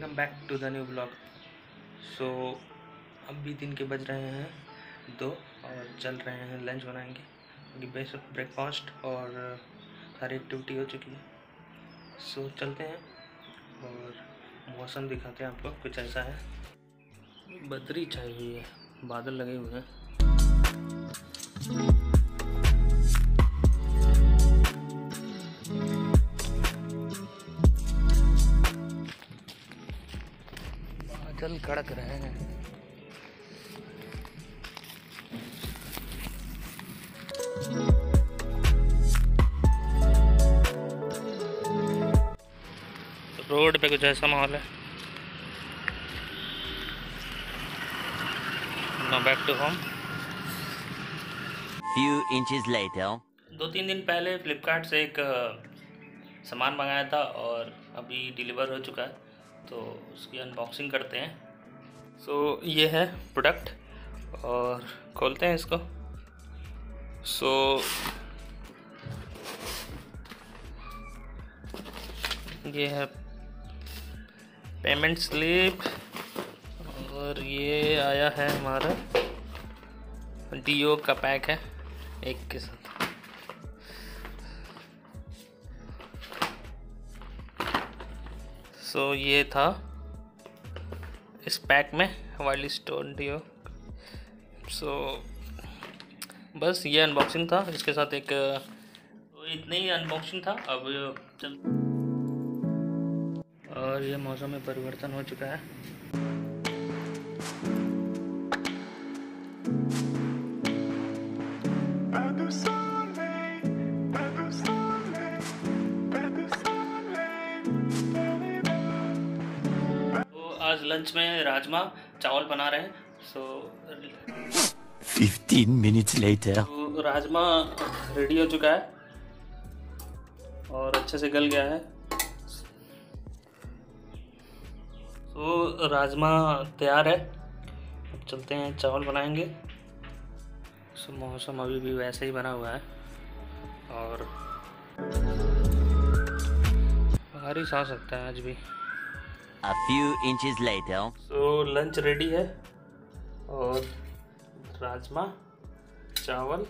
Welcome back to the new blog. So अभी दिन के बज रहे हैं 2 और चल रहे हैं लंच बनाएंगे क्योंकि बेसिक ब्रेकफास्ट और सारी एक्टिविटी हो चुकी है। सो चलते हैं और मौसम दिखाते हैं आपको। कुछ ऐसा है, बदरी छाई हुई है, बादल लगे हुए हैं। बादल कड़क रहे हैं। रोड पे कुछ ऐसा माहौल है। Now back to home. Few inches later. 2-3 दिन पहले फ्लिपकार्ट से एक सामान मंगाया था और अभी डिलीवर हो चुका है, तो उसकी अनबॉक्सिंग करते हैं। सो ये है प्रोडक्ट और खोलते हैं इसको। सो ये है पेमेंट स्लिप और ये आया है हमारा डीओ का पैक है एक के साथ। सो ये था इस पैक में वाइल्ड स्टोन डीओ। सो बस ये अनबॉक्सिंग था, इसके साथ एक तो इतनी ही अनबॉक्सिंग था। अब चल और ये मौसम में परिवर्तन हो चुका है। तो आज लंच में राजमा चावल बना रहे हैं। सो 15 minutes later. तो राजमा रेडी हो चुका है और अच्छे से गल गया है। तो राजमा तैयार है, अब चलते हैं चावल बनाएंगे। सो मौसम अभी भी वैसे ही बना हुआ है और बारिश आ सकता है आज भी। A few inches later. So lunch ready है और राजमा चावल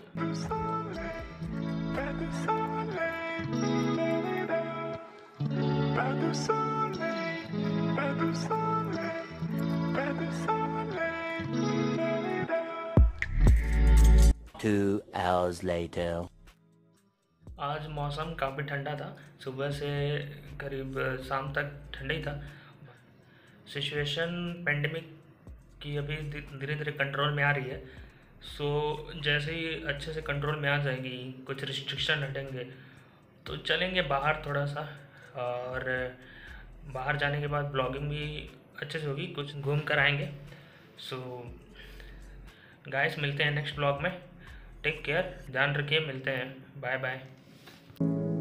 Two hours later. आज मौसम काफ़ी ठंडा था, सुबह से करीब शाम तक ठंडा ही था। सिचुएशन पेंडेमिक की अभी धीरे धीरे कंट्रोल में आ रही है। सो जैसे ही अच्छे से कंट्रोल में आ जाएगी, कुछ रिस्ट्रिक्शन हटेंगे तो चलेंगे बाहर थोड़ा सा, और बाहर जाने के बाद ब्लॉगिंग भी अच्छे से होगी, कुछ घूम कर आएंगे। सो गाइस मिलते हैं नेक्स्ट ब्लॉग में। टेक केयर, ध्यान रखिए, मिलते हैं, बाय बाय।